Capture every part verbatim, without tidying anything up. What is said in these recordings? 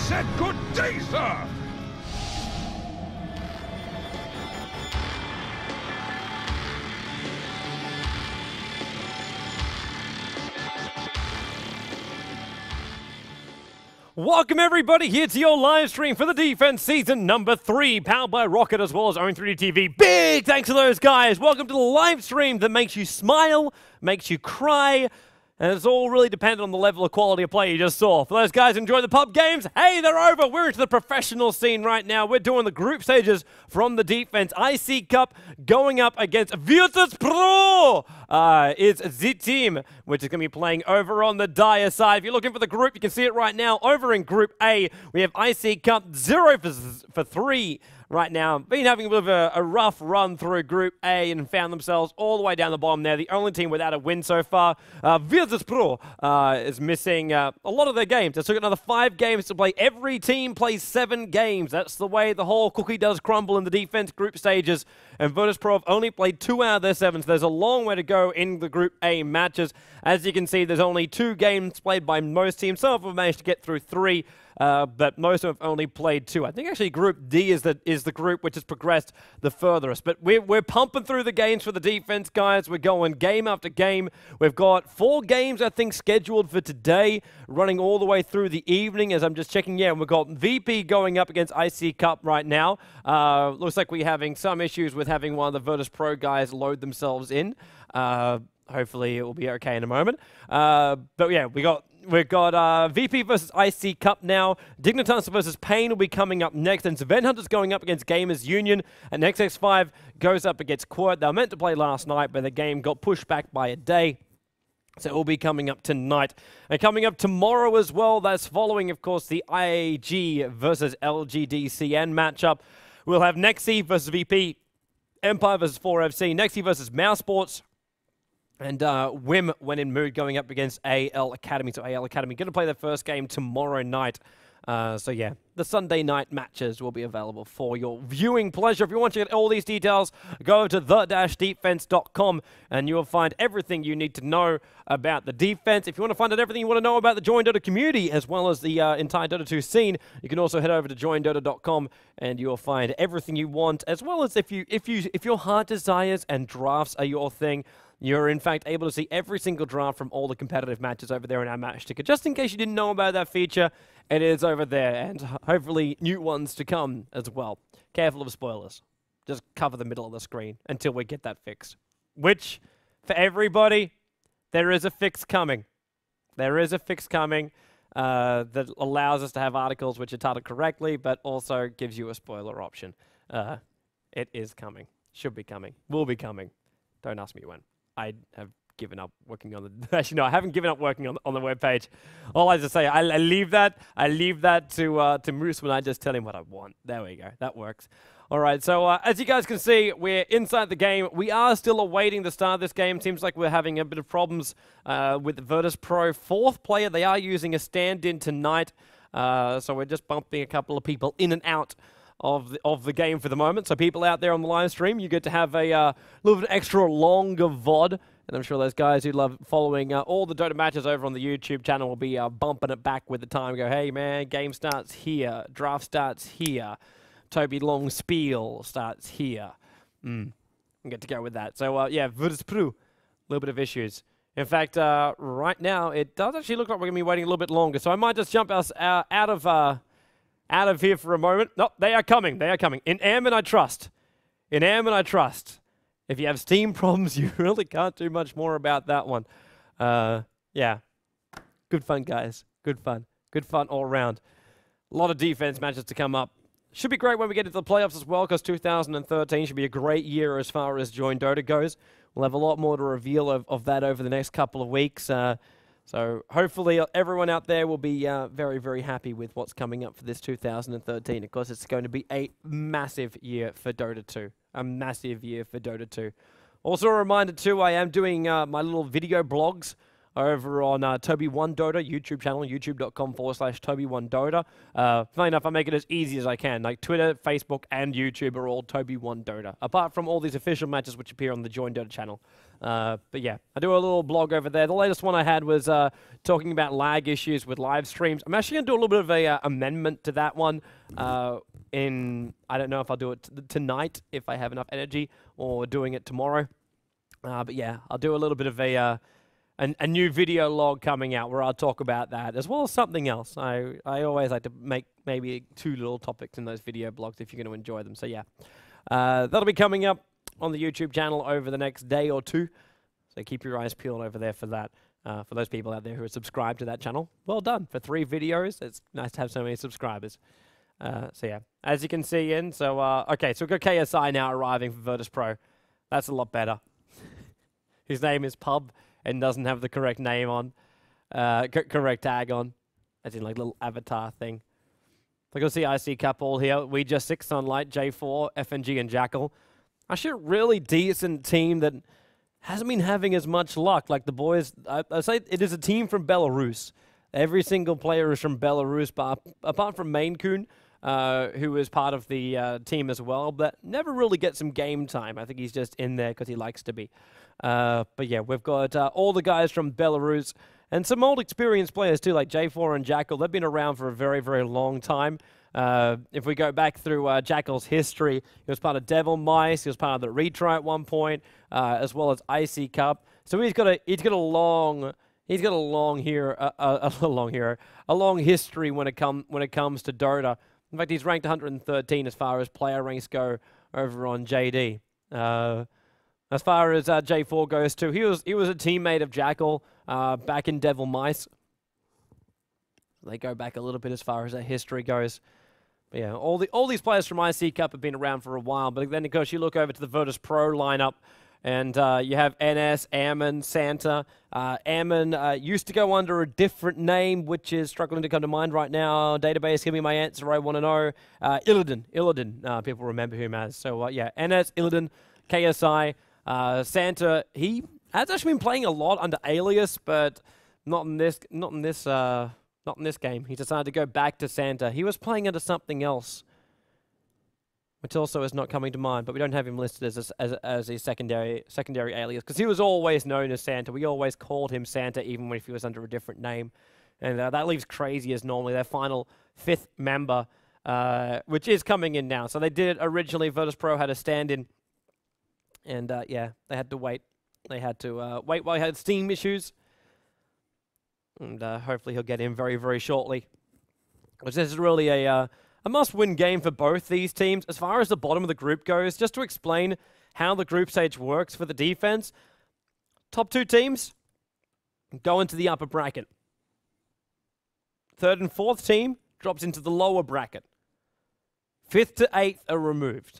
said good day, sir! Welcome everybody here to your live stream for the Defense Season number three, powered by Rocket as well as Own three D T V. Big thanks to those guys. Welcome to the live stream that makes you smile, makes you cry, and it's all really dependent on the level of quality of play you just saw. For those guys who enjoy the pub games, hey, they're over. We're into the professional scene right now. We're doing the group stages from the Defense I C Cup, going up against Virtus Pro. Uh, is the team, which is going to be playing over on the Dire side. If you're looking for the group, you can see it right now. Over in Group A, we have I C Cup zero for, for three. Right now, been having a bit of a, a rough run through Group A and found themselves all the way down the bottom there. The only team without a win so far. Uh, Virtus Pro uh, is missing uh, a lot of their games. They took another five games to play. Every team plays seven games. That's the way the whole cookie does crumble in the Defense group stages. And Virtus Pro have only played two out of their seven, so there's a long way to go in the Group A matches. As you can see, there's only two games played by most teams. Some of them have managed to get through three. Uh, but most of them have only played two. I think actually Group D is the is the group which has progressed the furthest. But we're, we're pumping through the games for the Defense, guys. We're going game after game. We've got four games, I think, scheduled for today, running all the way through the evening as I'm just checking. Yeah, we've got V P going up against I C Cup right now. Uh, looks like we're having some issues with having one of the Virtus Pro guys load themselves in. Uh, hopefully it will be okay in a moment. Uh, but yeah, we got... We've got uh, V P versus I C Cup now. Dignitas versus Pain will be coming up next. And Event Hunters going up against Gamers Union. And X X five goes up against Quirt. They were meant to play last night, but the game got pushed back by a day. So it will be coming up tonight. And coming up tomorrow as well, that's following, of course, the I A G versus L G D C N matchup. We'll have Nexi versus V P, Empire versus four F C, Nexi versus Mouse Sports, and uh, Wim, when in mood, going up against A L Academy. So A L Academy going to play their first game tomorrow night. Uh, so yeah, the Sunday night matches will be available for your viewing pleasure. If you want to get all these details, go to the dash defense dot com and you will find everything you need to know about the Defense. If you want to find out everything you want to know about the Join Dota community as well as the uh, entire Dota two scene, you can also head over to join dota dot com and you'll find everything you want, as well as if you if you if your heart desires and drafts are your thing, you're, in fact, able to see every single draft from all the competitive matches over there in our match ticker. Just in case you didn't know about that feature, it is over there, and hopefully new ones to come as well. Careful of spoilers. Just cover the middle of the screen until we get that fixed. Which, for everybody, there is a fix coming. There is a fix coming uh, that allows us to have articles which are titled correctly, but also gives you a spoiler option. Uh, it is coming. Should be coming. Will be coming. Don't ask me when. I have given up working on the... Actually, no, I haven't given up working on, on the webpage. All I just say, I, I leave that I leave that to uh, to Moose when I just tell him what I want. There we go. That works. All right, so uh, as you guys can see, we're inside the game. We are still awaiting the start of this game. Seems like we're having a bit of problems uh, with the Virtus Pro fourth player. They are using a stand-in tonight, uh, so we're just bumping a couple of people in and out of the, of the game for the moment. So people out there on the live stream, you get to have a uh, little bit extra longer V O D. And I'm sure those guys who love following uh, all the Dota matches over on the YouTube channel will be uh, bumping it back with the time. Go, hey man, game starts here. Draft starts here. Toby Long Spiel starts here. Mm. I get to go with that. So uh, yeah, Virtus Pro, a little bit of issues. In fact, uh, right now, it does actually look like we're going to be waiting a little bit longer. So I might just jump us uh, out of... Uh, Out of here for a moment. No, they are coming. They are coming. In Airman, I trust. In Airman, I trust. If you have Steam problems, you really can't do much more about that one. Uh, yeah. Good fun, guys. Good fun. Good fun all around. A lot of Defense matches to come up. Should be great when we get into the playoffs as well, because two thousand thirteen should be a great year as far as Join Dota goes. We'll have a lot more to reveal of, of that over the next couple of weeks. Uh, So hopefully everyone out there will be uh, very, very happy with what's coming up for this two thousand thirteen. Of course, it's going to be a massive year for Dota two. A massive year for Dota two. Also a reminder too, I am doing uh, my little video blogs over on uh, Toby one Dota YouTube channel, youtube.com forward slash Toby one Dota. Uh, funny enough, I make it as easy as I can. Like Twitter, Facebook, and YouTube are all Toby one Dota, apart from all these official matches which appear on the Join Dota channel. Uh, but yeah, I do a little blog over there. The latest one I had was uh, talking about lag issues with live streams. I'm actually going to do a little bit of a uh, amendment to that one. Uh, in I don't know if I'll do it t tonight if I have enough energy, or doing it tomorrow. Uh, but yeah, I'll do a little bit of a, uh, a a new video log coming out where I'll talk about that as well as something else. I I always like to make maybe two little topics in those video blogs if you're going to enjoy them. So yeah, uh, that'll be coming up on the YouTube channel over the next day or two. So keep your eyes peeled over there for that. Uh, for those people out there who are subscribed to that channel, well done. For three videos, it's nice to have so many subscribers. Uh, so yeah, as you can see in, so, uh, okay, so we've got K S I now arriving for Virtus Pro. That's a lot better. His name is Pub and doesn't have the correct name on, uh, correct tag on, as in like little avatar thing. So you'll see I C Cup all here. We just six Sunlight, J four, F N G, and Jackal. Actually, a really decent team that hasn't been having as much luck. Like the boys, I, I say it is a team from Belarus. Every single player is from Belarus, but apart from Mainkun, uh, who is part of the uh, team as well, but never really gets some game time. I think he's just in there because he likes to be. Uh, but yeah, we've got uh, all the guys from Belarus and some old experienced players too, like J four and Jackal. They've been around for a very, very long time. Uh, if we go back through uh, Jackal's history, he was part of Devil Mice, he was part of the Retry at one point, uh, as well as I C Cup. So he's got a he's got a long he's got a long here uh, uh, a long here a long history when it come when it comes to Dota. In fact, he's ranked one hundred thirteen as far as player ranks go over on J D. Uh, as far as uh, J four goes too, he was he was a teammate of Jackal uh, back in Devil Mice. They go back a little bit as far as their history goes. But yeah, all the all these players from I C Cup have been around for a while. But then, of course, you look over to the Virtus Pro lineup, and uh, you have N S, Ammon, Santa. Uh, Ammon uh, used to go under a different name, which is struggling to come to mind right now. Database, give me my answer. I want to know. Uh, Illidan, Illidan. Uh, people remember him as. So uh, yeah, N S, Illidan, K S I, uh, Santa. He has actually been playing a lot under Alias, but not in this. Not in this. Uh, Not in this game. He decided to go back to Santa. He was playing under something else, which also is not coming to mind, but we don't have him listed as a, as, as a secondary secondary alias, because he was always known as Santa. We always called him Santa, even if he was under a different name. And uh, that leaves Crazy as normally their final fifth member, uh, which is coming in now. So they did originally, Virtus Pro had a stand-in, and uh, yeah, they had to wait. They had to uh, wait while he had Steam issues. And uh, hopefully he'll get in very, very shortly. Which this is really a, uh, a must-win game for both these teams. As far as the bottom of the group goes, just to explain how the group stage works for the defense, top two teams go into the upper bracket. Third and fourth team drops into the lower bracket. Fifth to eighth are removed.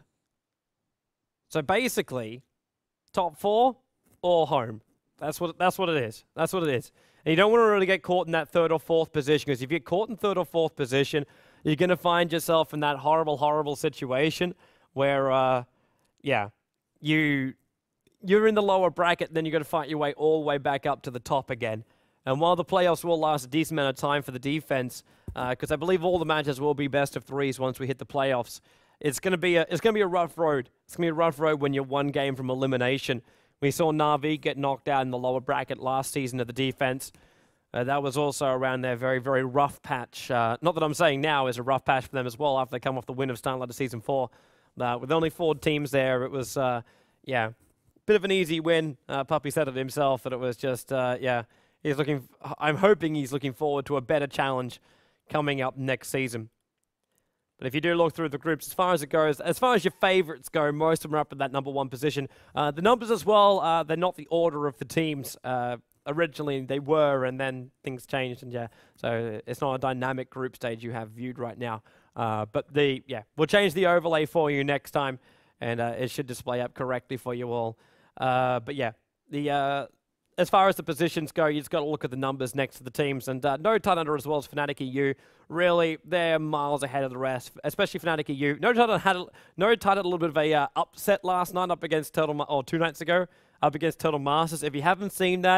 So basically, top four or home. That's what, that's what it is. That's what it is. And you don't want to really get caught in that third or fourth position, because if you get caught in third or fourth position, you're going to find yourself in that horrible, horrible situation where, uh, yeah, you, you're in the lower bracket, then you've got to fight your way all the way back up to the top again. And while the playoffs will last a decent amount of time for the defense, because uh, I believe all the matches will be best of threes once we hit the playoffs, it's going to be a, it's going to be a rough road. It's going to be a rough road when you're one game from elimination. We saw Na'Vi get knocked out in the lower bracket last season of the defense. Uh, that was also around their very, very rough patch. Uh, not that I'm saying now is a rough patch for them as well after they come off the win of Starlight of Season four. Uh, with only four teams there, it was, uh, yeah, bit of an easy win. Uh, Puppy said it himself, that it was just, uh, yeah, he's looking, I'm hoping he's looking forward to a better challenge coming up next season. But if you do look through the groups, as far as it goes, as far as your favorites go, most of them are up at that number one position. Uh, the numbers as well, uh, they're not the order of the teams. Uh, originally they were, and then things changed, and yeah, so it's not a dynamic group stage you have viewed right now. Uh, but the, yeah, we'll change the overlay for you next time, and uh, it should display up correctly for you all. Uh, but yeah, the uh, as far as the positions go, you just got to look at the numbers next to the teams. And uh, No Titan as well as Fnatic E U, really, they're miles ahead of the rest, especially Fnatic E U. No Titan had a, No Titan a little bit of a uh, upset last night up against Turtle, Ma or two nights ago, up against Turtle Masters. If you haven't seen that,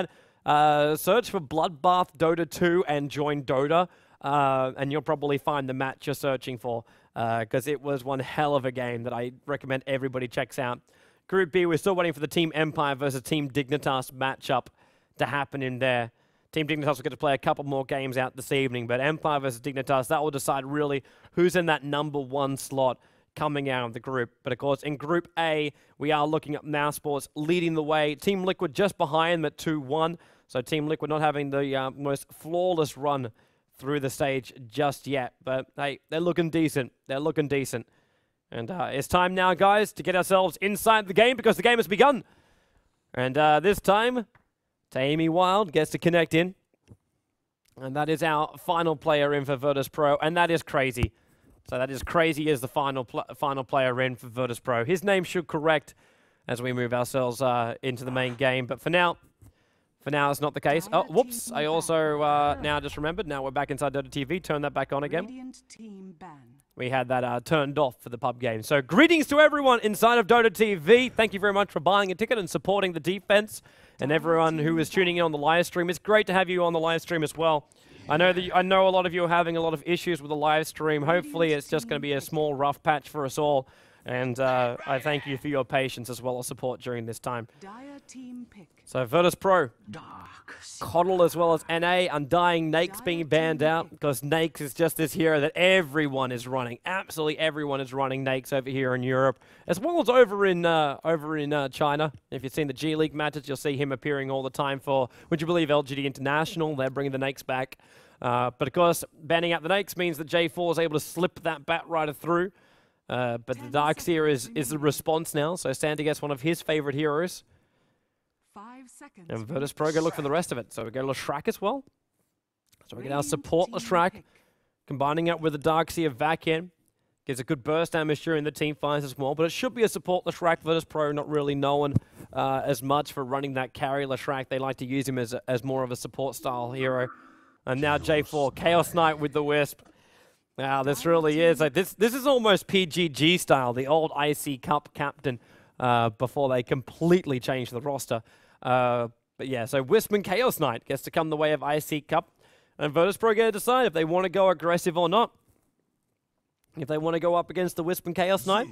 Uh, search for Bloodbath Dota two and join Dota, uh, and you'll probably find the match you're searching for, because uh, it was one hell of a game that I recommend everybody checks out. Group B, we're still waiting for the Team Empire versus Team Dignitas matchup to happen in there. Team Dignitas will get to play a couple more games out this evening, but Empire versus Dignitas, that will decide really who's in that number one slot coming out of the group. But of course, in Group A, we are looking at mousesports leading the way. Team Liquid just behind them at two one. So Team Liquid not having the uh, most flawless run through the stage just yet. But hey, they're looking decent. They're looking decent. And uh, it's time now, guys, to get ourselves inside the game because the game has begun. And uh, this time, Taimi Wild gets to connect in. And that is our final player in for Virtus Pro. And that is crazy. So that is crazy as the final pl final player in for Virtus Pro. His name should correct as we move ourselves uh, into the main game. But for now, for now, it's not the case. Oh, whoops. I also uh, now just remembered. Now we're back inside Dota T V. Turn that back on again. We had that uh, turned off for the pub game. So greetings to everyone inside of Dota T V. Thank you very much for buying a ticket and supporting the defense. And everyone who is tuning in on the live stream. It's great to have you on the live stream as well. I know that you, I know a lot of you are having a lot of issues with the live stream. Hopefully it's just going to be a small rough patch for us all. And uh, I thank you for your patience as well as support during this time. So Virtus Pro, Coddle as well as N A, Undying, Nakes being banned out because Nakes is just this hero that everyone is running. Absolutely everyone is running Nakes over here in Europe, as well as over in uh, over in uh, China. If you've seen the G League matches, you'll see him appearing all the time for, would you believe, L G D International. They're bringing the Nakes back. Uh, but of course, banning out the Nakes means that J four is able to slip that Batrider through. Uh, but the Darkseer is, is the response now, so Sandy gets one of his favorite heroes. Five seconds. And Virtus Pro go look for the rest of it. So we go to Leshrac as well. So we can now support Leshrac, combining it with the Darkseer Vac in. Gives a good burst damage during the team fights as well, but it should be a support Leshrac. Virtus Pro not really known uh, as much for running that carry Leshrac. They like to use him as, a, as more of a support style hero. And now J four, Chaos Knight with the Wisp. Wow, this really is, like this This is almost P G G style, the old I C Cup captain, uh, before they completely changed the roster. Uh, but yeah, so Wisp and Chaos Knight gets to come the way of I C Cup. And Virtus Pro get to decide if they want to go aggressive or not. If they want to go up against the Wisp and Chaos Knight.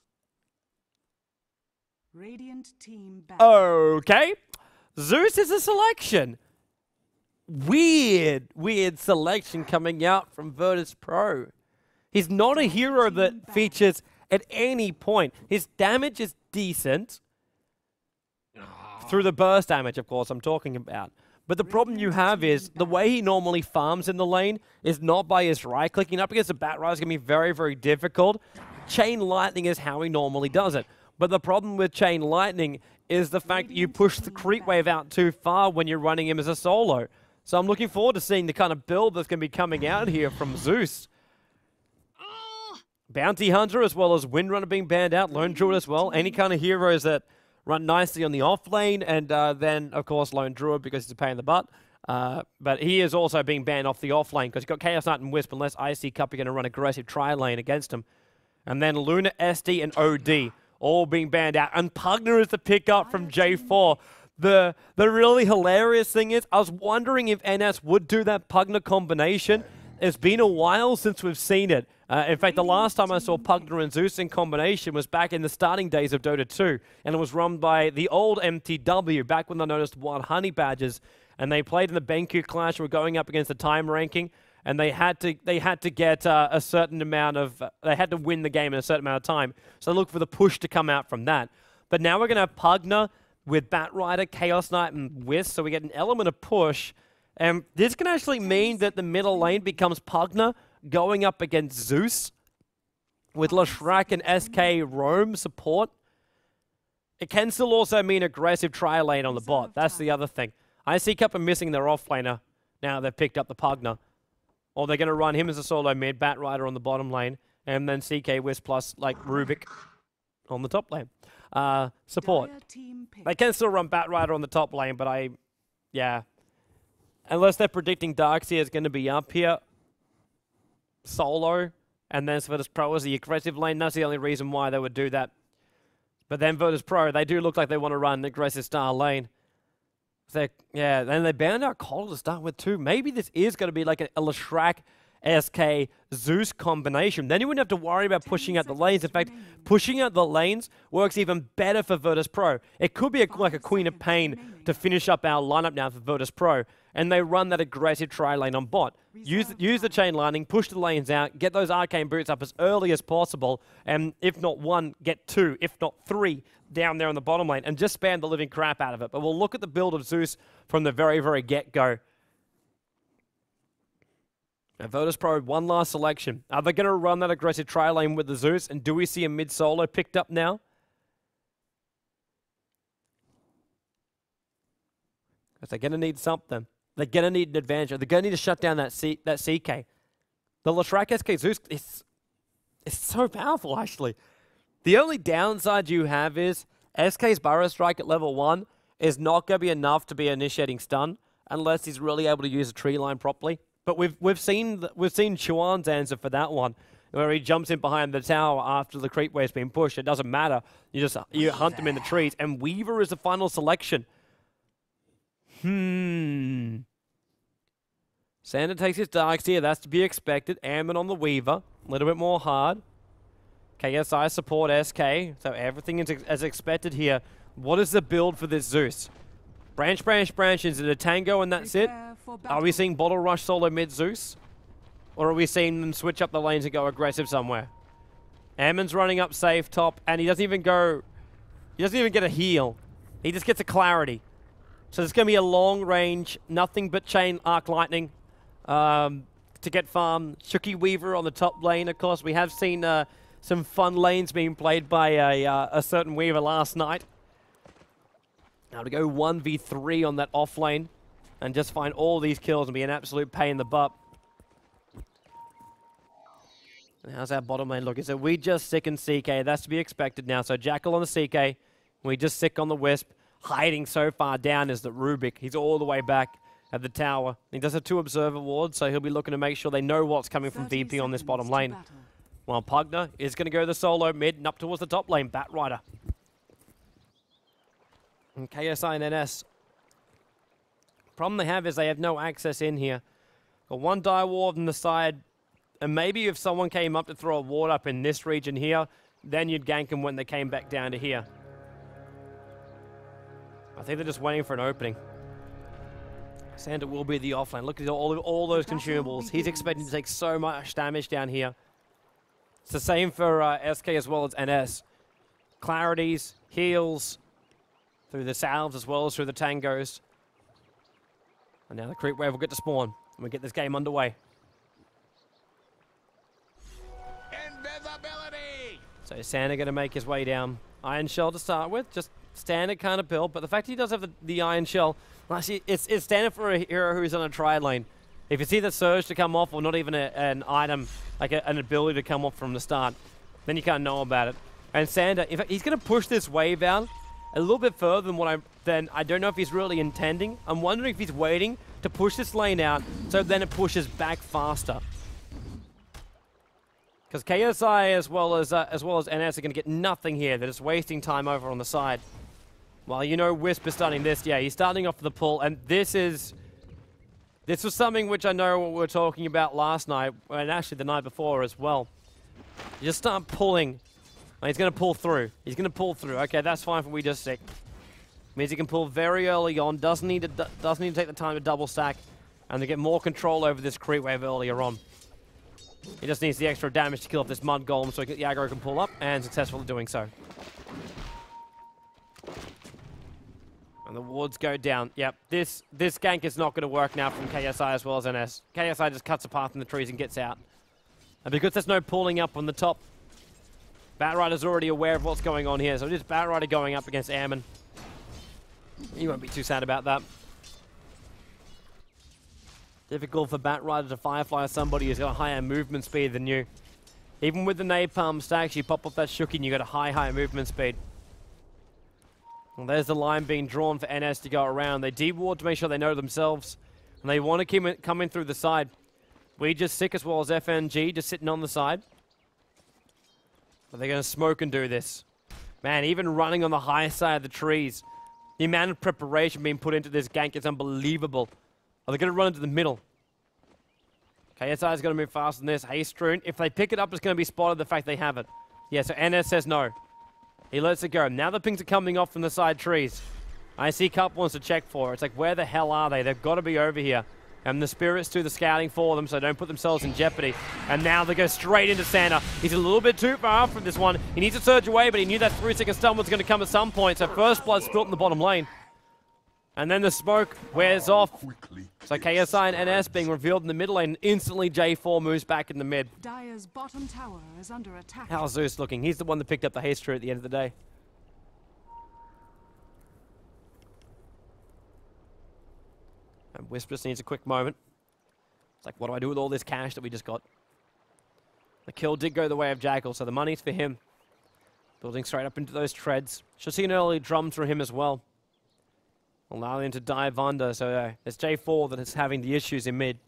Radiant team back. Okay. Zeus is a selection. Weird, weird selection coming out from Virtus Pro. He's not a hero that features at any point. His damage is decent. Through the burst damage, of course, I'm talking about. But the problem you have is the way he normally farms in the lane is not by his right-clicking. Up against the Batrider is going to be very, very difficult. Chain Lightning is how he normally does it. But the problem with Chain Lightning is the fact that you push the creep wave out too far when you're running him as a solo. So I'm looking forward to seeing the kind of build that's going to be coming out here from Zeus. Bounty Hunter as well as Windrunner being banned out, Lone Druid as well. Any kind of heroes that run nicely on the off lane, and uh, then, of course, Lone Druid because he's a pain in the butt. Uh, but he is also being banned off the off lane because you've got Chaos Knight and Wisp, unless I C Cup are going to run aggressive tri lane against him. And then Luna, S D, and O D all being banned out. And Pugner is the pickup from J four. The the really hilarious thing is, I was wondering if N S would do that Pugner combination. It's been a while since we've seen it. Uh, in fact, the last time I saw Pugner and Zeus in combination was back in the starting days of Dota two, and it was run by the old M T W, back when they noticed Wild Honey Badgers, and they played in the BenQ Clash, were going up against the time ranking, and they had to they had to get uh, a certain amount of, uh, they had to win the game in a certain amount of time, so look for the push to come out from that. But now we're going to have Pugner with Batrider, Chaos Knight, and Wisp, so we get an element of push. And this can actually mean that the middle lane becomes Pugner going up against Zeus with Leshrac and S K Roam support. It can still also mean aggressive tri lane on the bot. That's the other thing. I C Cup are missing their off laner. Now they've picked up the Pugner. Or they're going to run him as a solo mid, Batrider on the bottom lane, and then C K Wisp plus like Rubik on the top lane. Uh, support. They can still run Batrider on the top lane, but I, yeah. Unless they're predicting Darkseer is going to be up here solo, and then Virtus Pro is the aggressive lane. That's the only reason why they would do that. But then Virtus Pro, they do look like they want to run an aggressive style lane. They, yeah, and they banned out Cold to start with too. Maybe this is going to be like a, a Leshrac S K Zeus combination. Then you wouldn't have to worry about pushing out the lanes. In fact, pushing out the lanes works even better for Virtus Pro. It could be a, like a Queen of Pain to finish up our lineup now for Virtus Pro. And they run that aggressive tri-lane on bot. Use, use the chain lightning, push the lanes out, get those arcane boots up as early as possible, and if not one, get two, if not three, down there in the bottom lane, and just spam the living crap out of it. But we'll look at the build of Zeus from the very, very get-go. Now, Virtus Pro, one last selection. Are they going to run that aggressive tri-lane with the Zeus, and do we see a mid-solo picked up now? Because they're going to need something. They're going to need an advantage. They're going to need to shut down that C that C K. The Leshrac S K Zeus is it's so powerful, actually. The only downside you have is S K's Burrow Strike at level one is not going to be enough to be initiating stun unless he's really able to use a tree line properly. But we've we've seen we've seen Chuan's answer for that one, where he jumps in behind the tower after the creep wave's been pushed. It doesn't matter. You just you hunt them in the trees, and Weaver is the final selection. Hmm. Sander takes his darks here. That's to be expected. Ammon on the Weaver. A little bit more hard. K S I support S K. So everything is ex as expected here. What is the build for this Zeus? Branch, branch, branch. Is it a tango and that's it? Are we seeing Bottle Rush solo mid Zeus? Or are we seeing them switch up the lanes and go aggressive somewhere? Ammon's running up safe top, and he doesn't even go... He doesn't even get a heal. He just gets a clarity. So there's going to be a long range, nothing but chain arc lightning um, to get farm. Shuki Weaver on the top lane, of course. We have seen uh, some fun lanes being played by a, uh, a certain Weaver last night. Now to go one v three on that off lane and just find all these kills and be an absolute pain in the butt. And how's our bottom lane looking? So we just sick in C K. That's to be expected now. So Jackal on the C K. We just sick on the Wisp. Hiding so far down is the Rubik. He's all the way back at the tower. He does have two observer wards, so he'll be looking to make sure they know what's coming from V P on this bottom lane. While Pugner is going to go the solo mid and up towards the top lane. Batrider. And K S I and N S. Problem they have is they have no access in here. Got one dire ward on the side, and maybe if someone came up to throw a ward up in this region here, then you'd gank them when they came back down to here. I think they're just waiting for an opening. Sander will be the offlane. Look at all, all those consumables. He's expecting to take so much damage down here. It's the same for uh, S K as well as N S. Clarities, heals, through the salves as well as through the tangos. And now the creep wave will get to spawn. And we get this game underway. Invisibility! So Sander going to make his way down. Iron Shell to start with. Just standard kind of build, but the fact he does have the, the Iron Shell, well, actually, it's, it's standard for a hero who's on a tri lane. If you see the surge to come off, or not even a, an item, like a, an ability to come off from the start, then you can't know about it. And Sander, in fact, he's going to push this wave out a little bit further than what I, then I don't know if he's really intending. I'm wondering if he's waiting to push this lane out, so then it pushes back faster. Because K S I as well as uh, as well as N S are going to get nothing here. They're just wasting time over on the side. Well, you know Wisp is starting this. Yeah, he's starting off the pull, and this is... This was something which I know we were talking about last night, and actually the night before as well. You just start pulling. And he's going to pull through. He's going to pull through. Okay, that's fine for We Just Sick. Means he can pull very early on. Doesn't need to, doesn't need to take the time to double stack, and to get more control over this creep wave earlier on. He just needs the extra damage to kill off this mud golem so the aggro can pull up, and successful at doing so. And the wards go down. Yep, this this gank is not going to work now from K S I as well as N S. K S I just cuts a path in the trees and gets out. And because there's no pulling up on the top, Batrider's already aware of what's going on here, so just Batrider going up against Ammon. You won't be too sad about that. Difficult for Batrider to Firefly somebody who's got a higher movement speed than you. Even with the napalm stacks, you pop off that Shuki and you got a high, high movement speed. Well, there's the line being drawn for N S to go around. They de-ward to make sure they know themselves. And they want to come in, come in through the side. We Just Sick as well as F N G just sitting on the side. But they're going to smoke and do this. Man, even running on the high side of the trees The amount of preparation being put into this gank is unbelievable. Are they going to run into the middle? K S I is going to move faster than this. Hastrune, if they pick it up, it's going to be spotted the fact they have it. Yeah, so N S says no. He lets it go. Now the pings are coming off from the side trees. I see Cup wants to check for it. It's like, where the hell are they? They've got to be over here. And the Spirits do the scouting for them, so don't put themselves in jeopardy. And now they go straight into Santa. He's a little bit too far from this one. He needs to surge away, but he knew that three-second stun was going to come at some point. So first blood spilt in the bottom lane. And then the smoke wears off. So K S I and N S being revealed in the mid lane. Instantly J four moves back in the mid. Dire's bottom tower is under attack. How's Zeus looking? He's the one that picked up the Hastrune at the end of the day. And Wisp just needs a quick moment. It's like, what do I do with all this cash that we just got? The kill did go the way of Jackal, so the money's for him. Building straight up into those treads. Should see an early drum through him as well. Allowing him to dive under, so uh, it's J four that is having the issues in mid.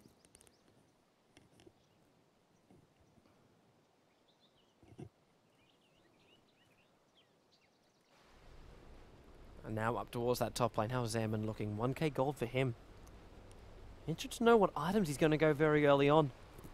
And now up towards that top lane. How's Zaman looking? one K gold for him. Interested to know what items he's going to go very early on.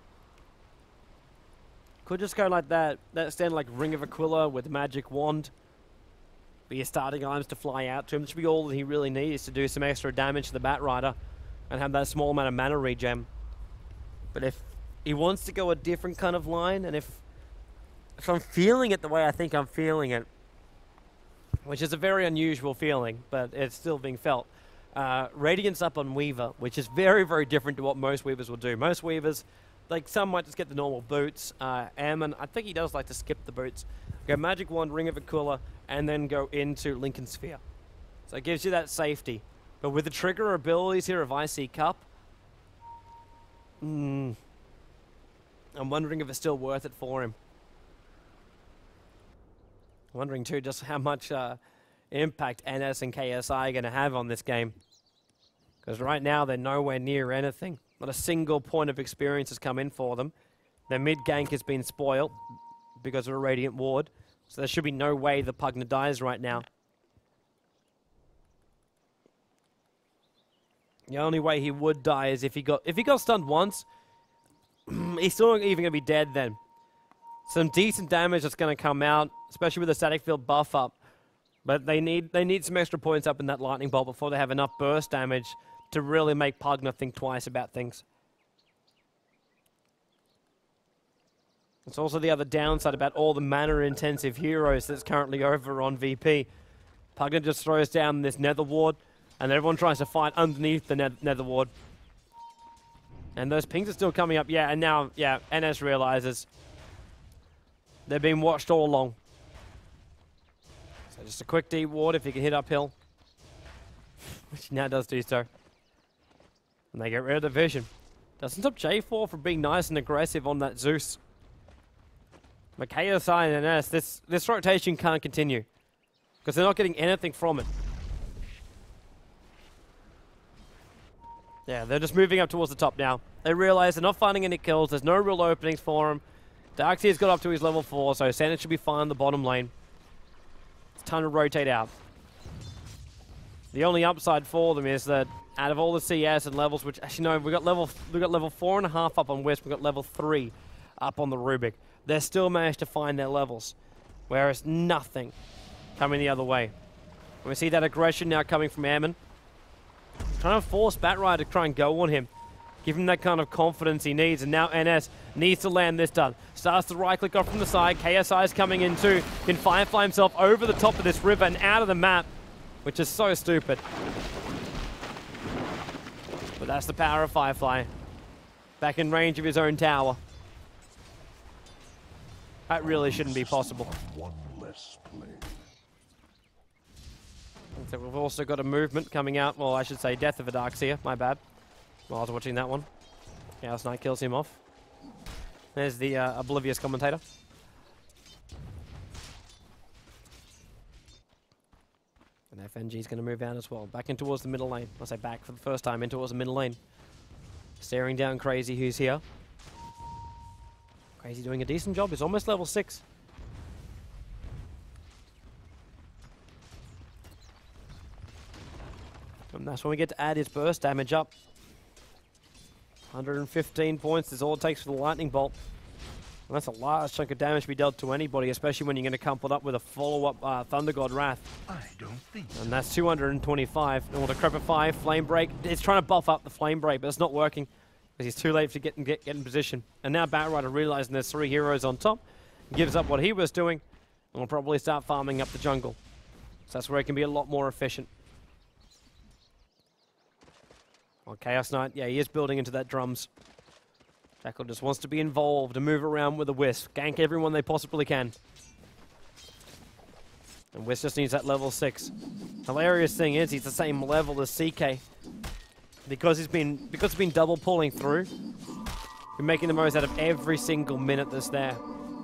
Could just go like that, that stand like Ring of Aquila with Magic Wand. Be your starting items to fly out to him. This should be all that he really needs to do some extra damage to the Batrider and have that small amount of mana regen. But if he wants to go a different kind of line, and if, if I'm feeling it the way I think I'm feeling it, which is a very unusual feeling, but it's still being felt. Uh, Radiance up on Weaver, which is very, very different to what most Weavers will do. Most Weavers, like some might just get the normal boots. Uh, Ammon, I think he does like to skip the boots. Go Magic Wand, Ring of Aquila, and then go into Lincoln Sphere. So it gives you that safety. But with the trigger abilities here of Icy Cup, mm, I'm wondering if it's still worth it for him. Wondering too just how much uh, impact N S and K S I are going to have on this game. Because right now they're nowhere near anything. Not a single point of experience has come in for them. Their mid gank has been spoiled because of a Radiant Ward. So there should be no way the Pugna dies right now. The only way he would die is if he got if he got stunned once. He's still not even going to be dead then. Some decent damage that's going to come out, especially with the static field buff up. But they need they need some extra points up in that lightning bolt before they have enough burst damage to really make Pugna think twice about things. It's also the other downside about all the mana-intensive heroes that's currently over on V P. Pugna just throws down this Nether Ward, and everyone tries to fight underneath the ne Nether Ward. And those pings are still coming up. Yeah, and now, yeah, N S realizes they're being watched all along. So just a quick deep ward if he can hit uphill. Which he now does do so. And they get rid of the vision. Doesn't stop J four from being nice and aggressive on that Zeus. But K S I and N S, this, this rotation can't continue. Because they're not getting anything from it. Yeah, they're just moving up towards the top now. They realize they're not finding any kills. There's no real openings for them. Darkseer's got up to his level four, so Santa should be fine in the bottom lane. It's time to rotate out. The only upside for them is that out of all the C S and levels, which actually no, we got level we got level four and a half up on Wisp, we got level three up on the Rubik. They still managed to find their levels, whereas nothing coming the other way. And we see that aggression now coming from Ammon. Trying to force Batrider to try and go on him. Give him that kind of confidence he needs, and now N S needs to land this done. Starts to right-click off from the side. K S I is coming in too. Can Firefly himself over the top of this river and out of the map, which is so stupid. But that's the power of Firefly. Back in range of his own tower. That really shouldn't be possible. One less play. So we've also got a movement coming out. Well, I should say death of a Darkseer. My bad. While I was watching that one. Chaos Knight kills him off. There's the uh, Oblivious commentator. And F N G's going to move out as well. Back in towards the middle lane. I'll say back for the first time in towards the middle lane. Staring down Crazy, who's here. Crazy doing a decent job. He's almost level six. And that's when we get to add his burst damage up. one hundred fifteen points is all it takes for the lightning bolt. And that's a large chunk of damage to be dealt to anybody, especially when you're going to couple it up with a follow-up uh, Thunder God Wrath. I don't think so. And that's two hundred twenty-five. And with a Decrepit five, Flame Break. It's trying to buff up the Flame Break, but it's not working because he's too late to get, get, get in position. And now Batrider, realizing there's three heroes on top, gives up what he was doing and will probably start farming up the jungle. So that's where he can be a lot more efficient. On Chaos Knight, yeah, he is building into that drums. Jackal just wants to be involved and move around with a Wisp. Gank everyone they possibly can. And Wisp just needs that level six. Hilarious thing is, he's the same level as C K. Because he's been because he's been double pulling through, we're making the most out of every single minute that's there.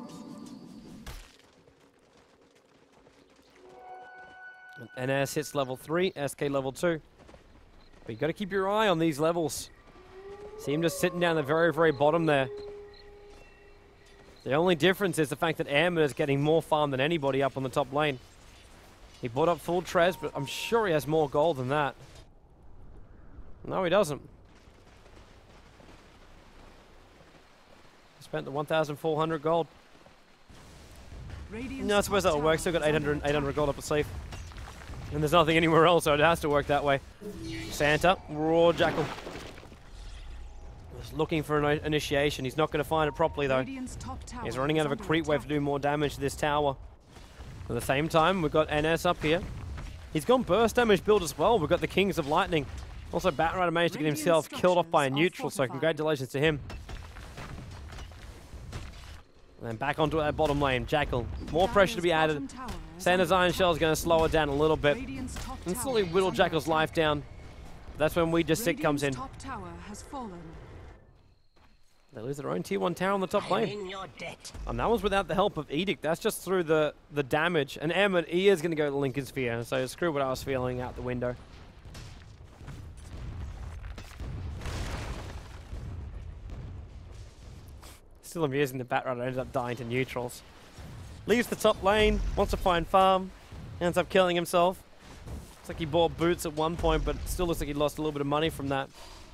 N S hits level three, S K level two. But you got to keep your eye on these levels. See him just sitting down the very, very bottom there. The only difference is the fact that Airman is getting more farm than anybody up on the top lane. He bought up full Trez, but I'm sure he has more gold than that. No, he doesn't. He spent the one thousand four hundred gold. Radiant's No, I suppose top that'll work. tower Still got is eight under hundred, eight hundred attack. gold up a sleeve. And there's nothing anywhere else, so it has to work that way. Santa, Raw Jackal. Just looking for an initiation. He's not going to find it properly, though. Radiant's top tower He's running out of is a under creep wave to attack. do more damage to this tower. At the same time, we've got N S up here. He's gone burst damage build as well. We've got the Kings of Lightning. Also, Batrider managed to get Radiant himself killed off by a structures are neutral, so fortified. congratulations to him. And then back onto that bottom lane. Jackal. More pressure to be Dire's added. bottom tower is Santa's under Iron Shell is going to slow it down a little bit. Radiant's top And tower slowly is whittle under Jackal's attack. life down. That's when we just sick comes in. Radiant's top tower has fallen. They lose their own tier one tower on the top lane. In your debt. And that was without the help of Edict. That's just through the, the damage. And Emmett, he is going to go to Lincoln Sphere. So screw what I was feeling out the window. Still amusing the Batrider ends up dying to neutrals. Leaves the top lane, wants to find farm, ends up killing himself. Looks like he bought boots at one point, but still looks like he lost a little bit of money from that.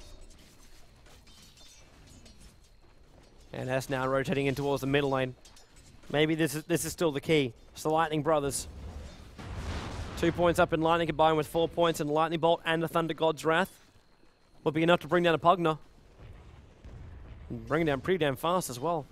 And S now rotating in towards the middle lane. Maybe this is this is still the key. It's the Lightning Brothers. Two points up in Lightning combined with four points in Lightning Bolt and the Thunder God's Wrath. Will be enough to bring down a Pugna. And bring it down pretty damn fast as well.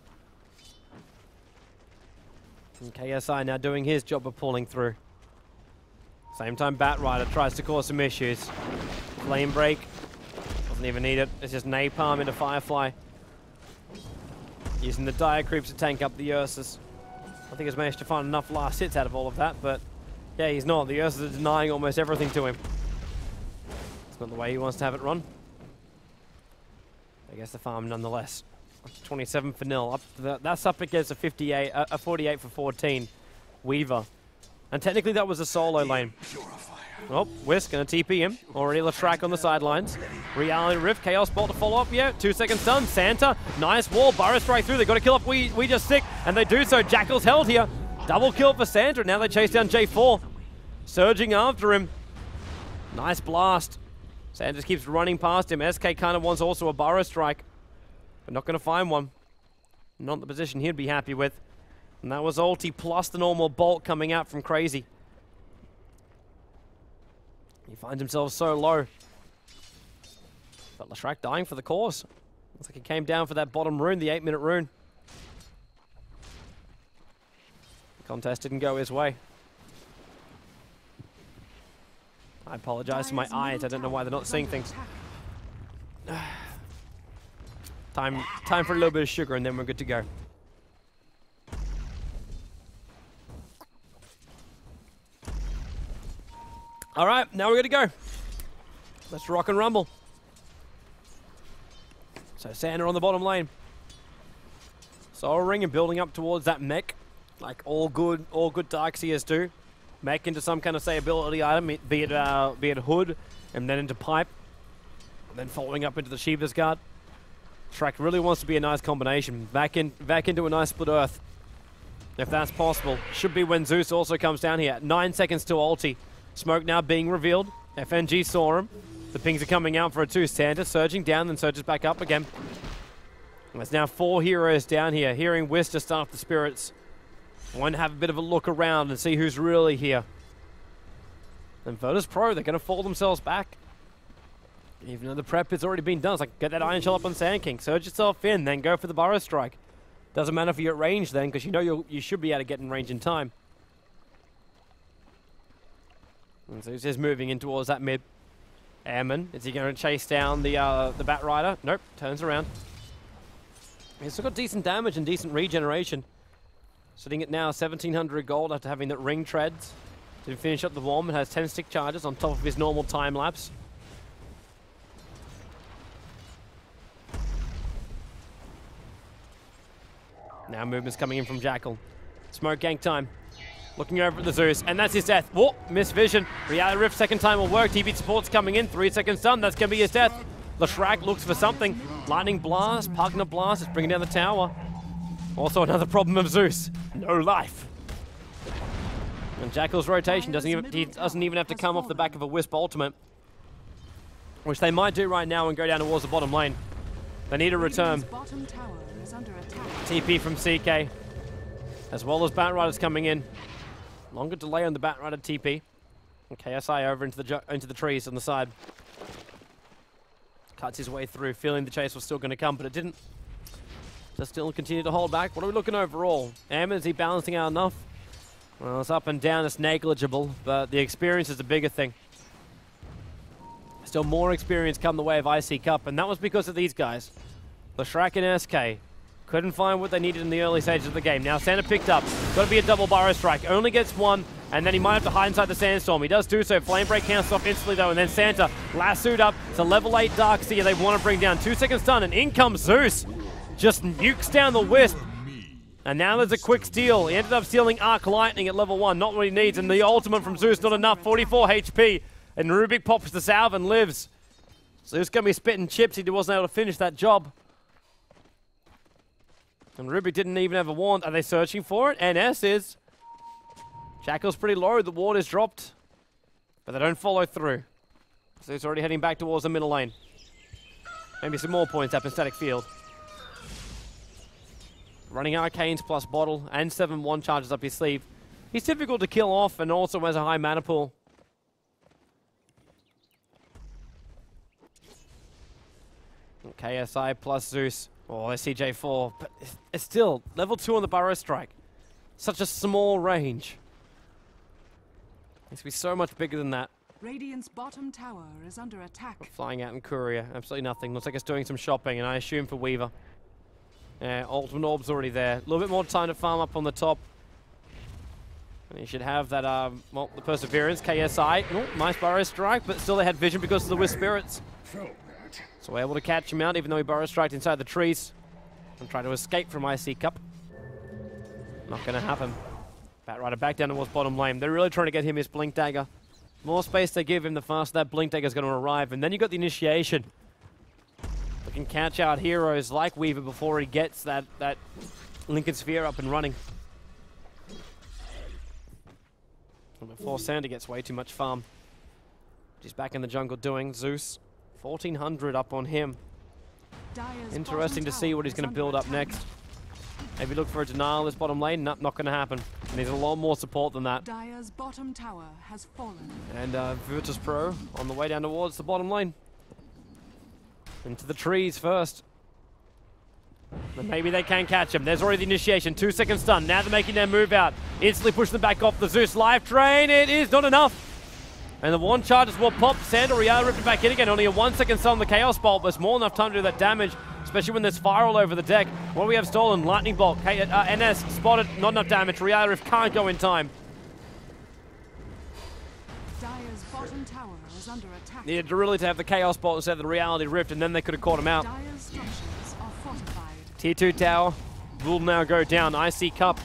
And K S I now doing his job of pulling through. Same time Batrider tries to cause some issues. Flame Break. Doesn't even need it. It's just Napalm into Firefly. Using the Dire Creeps to tank up the Ursus. I think he's managed to find enough last hits out of all of that, but yeah, he's not. The Ursus are denying almost everything to him. It's not the way he wants to have it run. I guess the farm nonetheless. Up to twenty-seven for nil. Up the, that's up against a fifty-eight, uh, a forty-eight for fourteen Weaver. And technically that was a solo lane. Oh, Whisk gonna T P him. Already Leshrac on the sidelines. Reality Rift, Chaos Bolt to follow up. Yeah, two seconds done. Santa, nice wall. Burrow strike through. They got to kill off We We Just Sick, and they do so. Jackal's held here. Double kill for Santa. Now they chase down J four. Surging after him. Nice blast. Santa just keeps running past him. S K kind of wants also a Burrow strike, but not going to find one. Not the position he'd be happy with. And that was ulti plus the normal bolt coming out from Crazy. He finds himself so low. But Leshrac dying for the cause. Looks like he came down for that bottom rune, the eight minute rune. The contest didn't go his way. I apologize for my Dire's eyes. middle I don't know why they're tower not is seeing under things. attack. Time, time for a little bit of sugar and then we're good to go. All right, now we're good to go. Let's rock and rumble. So Santa on the bottom lane. Soul Ring and building up towards that mech, like all good, all good Darkseers do. Mech into some kind of say ability item, be it uh, be it Hood, and then into Pipe, and then following up into the Shiva's Guard. Shrek really wants to be a nice combination. Back in, back into a nice split Earth, if that's possible. Should be when Zeus also comes down here. Nine seconds to ulti. Smoke now being revealed. F N G saw him. The pings are coming out for a two. Santa surging down, then surges back up again. There's now four heroes down here. Hearing Whis just after Spirits. Want to have a bit of a look around and see who's really here. And Virtus Pro, they're going to fall themselves back. Even though the prep has already been done. It's like, get that Iron Shell up on Sand King. Surge yourself in, then go for the Burrow Strike. Doesn't matter if you're at range then, because you know you'll, you should be able to get in range in time. And so he's just moving in towards that mid. Airman, is he going to chase down the uh, the Bat Rider? Nope, turns around. He's still got decent damage and decent regeneration. Sitting at now seventeen hundred gold after having that ring treads. To finish up the warm, and has ten stick charges on top of his normal time lapse. Now movement's coming in from Jackal. Smoke gank time. Looking over at the Zeus, and that's his death. Whoa, missed vision. Reality Rift second time will work. T V support's coming in. Three seconds done. That's going to be his death. Leshrac looks for something. Lightning Blast, Pugna Blast is bringing down the tower. Also another problem of Zeus. No life. And Jackal's rotation doesn't even, he doesn't even have to come off the back of a Wisp ultimate. Which they might do right now and go down towards the bottom lane. They need a return. T P from C K. As well as Bat Riders coming in. Longer delay on the Bat Rider T P. And K S I over into the into the trees on the side. Cuts his way through, feeling the chase was still going to come, but it didn't. Just still continue to hold back. What are we looking overall? Ammon, is he balancing out enough? Well, it's up and down, it's negligible, but the experience is the bigger thing. Still more experience come the way of I C Cup, and that was because of these guys. Leshrac and S K. Couldn't find what they needed in the early stages of the game. Now Santa picked up. Got to be a double Burrow Strike. Only gets one, and then he might have to hide inside the Sandstorm. He does do so. Flame Break cancels off instantly, though, and then Santa lassoed up. It's a level eight Darkseer they want to bring down. Two seconds done, and in comes Zeus. Just nukes down the Wisp. And now there's a quick steal. He ended up stealing Arc Lightning at level one. Not what he needs, and the ultimate from Zeus, not enough. forty-four H P, and Rubik pops the salve and lives. Zeus going to be spitting chips. He wasn't able to finish that job. And Rubik didn't even have a wand. Are they searching for it? N S is. Jackal's pretty low. The ward is dropped. But they don't follow through. So he's already heading back towards the middle lane. Maybe some more points up in Static Field. Running Arcanes plus Bottle and seven one charges up his sleeve. He's difficult to kill off and also has a high mana pool. K S I plus Zeus. Oh, there's C J four, but it's still level two on the Burrow Strike. Such a small range. Needs to be so much bigger than that. Radiant's bottom tower is under attack. We're flying out in Courier, absolutely nothing. Looks like it's doing some shopping, and I assume for Weaver. Yeah, Ultimate Orb's already there. A little bit more time to farm up on the top. And you should have that, um, well, the Perseverance, K S I. Oh, nice Burrow Strike, but still they had vision because of the Wisp Spirits. So we're able to catch him out, even though he Burrow Striked inside the trees. And try to escape from I C Cup. Not going to happen. Bat Rider back down towards bottom lane. They're really trying to get him his Blink Dagger. More space they give him, the faster that Blink Dagger is going to arrive. And then you got the initiation. They can catch out heroes like Weaver before he gets that, that Lincoln Sphere up and running. And before Sandy gets way too much farm. He's back in the jungle doing Zeus. fourteen hundred up on him. Dire's Interesting to see what he's going to build up next. Maybe look for a denial this bottom lane. Nope, not going to happen. And there's a lot more support than that. Dire's bottom tower has fallen. And uh, Virtus Pro on the way down towards the bottom lane. Into the trees first. And maybe they can catch him. There's already the initiation. Two seconds done. Now they're making their move out. Instantly push them back off the Zeus life train. It is not enough. And the one charges will pop. Sandal Rial ripped it back in again. Only a one second stun on the Chaos Bolt, but it's more than enough time to do that damage, especially when there's fire all over the deck. What do we have stolen? Lightning Bolt. K uh, N S spotted. Not enough damage. Rial Rift can't go in time. Dire's bottom tower is under attack. Needed really to have the Chaos Bolt instead of the Reality Rift, and then they could have caught him out. Dire's structures are fortified. Tier two tower will now go down. I C Cup.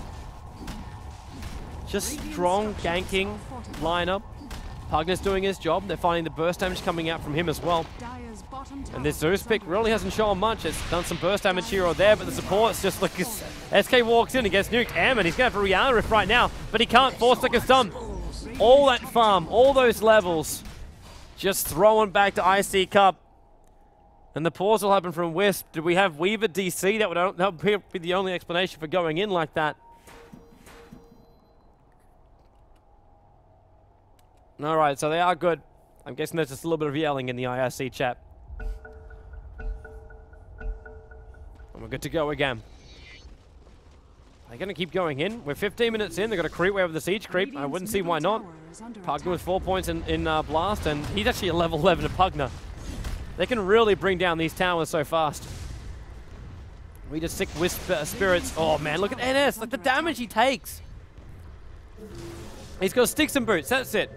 Just strong ganking lineup. Pugna's doing his job. They're finding the burst damage coming out from him as well. Dire's bottom tower And this Zeus pick really hasn't shown much. It's done some burst damage here or there, but the support's just like S K walks in and gets nuked. Ammon, he's going to have a Reality Rift right now, but he can't. Four seconds stun. All that farm, all those levels. Just throwing back to I C Cup. And the pause will happen from Wisp. Did we have Weaver D C? That would, that would be the only explanation for going in like that. All right, so they are good. I'm guessing there's just a little bit of yelling in the I R C chat. And we're good to go again. They're going to keep going in. We're fifteen minutes in. They've got a creep wave of the siege creep. I wouldn't see why not. Pugna with four points in, in uh, Blast, and he's actually a level eleven of Pugna. They can really bring down these towers so fast. We just sick Wisp uh, spirits. Oh man, look at N S, like the damage he takes. He's got sticks and boots, that's it.